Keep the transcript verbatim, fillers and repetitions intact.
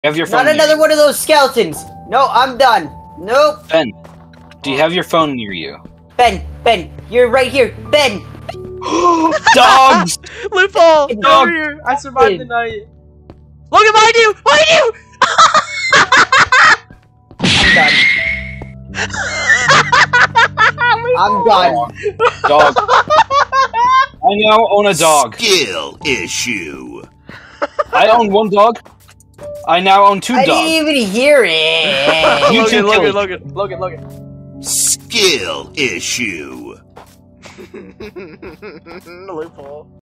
have your phone Not another near one of those skeletons. No, I'm done. Nope. you? Ben, do you have your phone near you? Ben, Ben, you're right here. Ben. Dogs! Loophole! Get Dog. over here! I survived the night. Look at behind you! Behind you! I'm done. I'm done. Dog. I now own a dog. Skill issue. I own one dog. I now own two I dogs. didn't even hear it. You two Logan, killed Logan, it. Logan, Logan, Logan. Skill issue. Loophole.